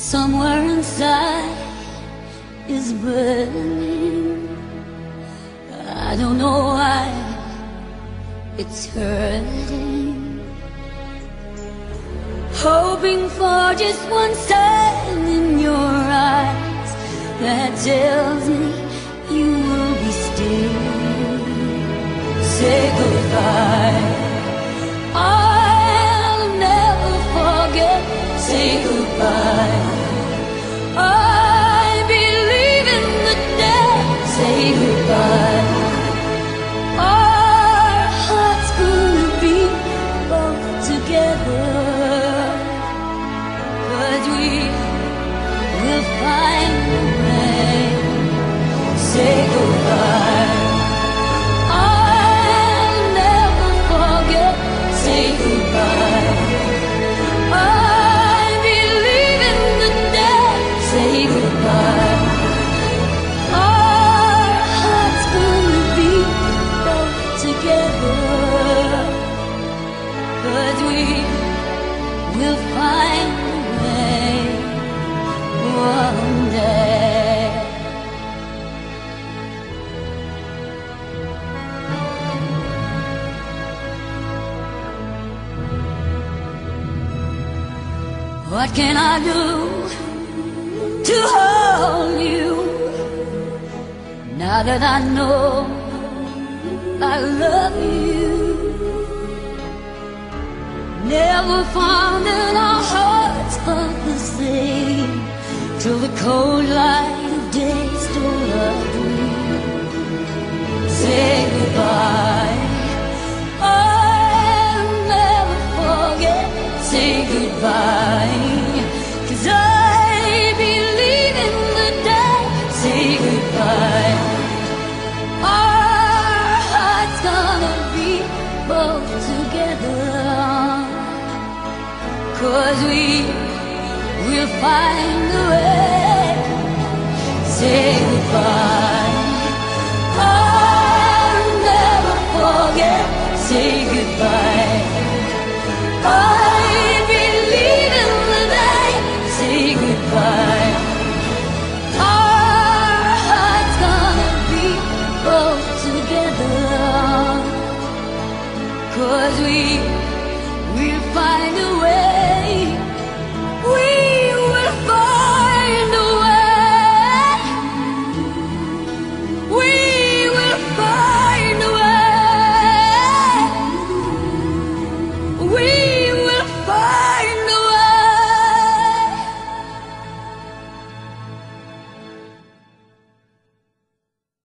Somewhere inside is burning. I don't know why it's hurting. Hoping for just one sign in your eyes that tells me you will be still. Say goodbye, I'll never forget. Say goodbye, I believe in the dead. Say goodbye, our hearts gonna be both together, 'cause we will find a way. Say goodbye, I'll never forget. Say goodbye, I believe in the dead. Say goodbye, our hearts gonna be both together, 'cause we will find a way one day. What can I do to hold you now that I know I love you? Never found that our hearts felt the same till the cold light of day stole our dream. Say goodbye, I'll never forget. Say goodbye, 'cause I believe in the day. Say goodbye, our hearts gonna be both together, 'cause we will find a way. Say goodbye, I'll never forget. Say goodbye, I believe in the day. Say goodbye, our hearts gonna be both together, 'cause we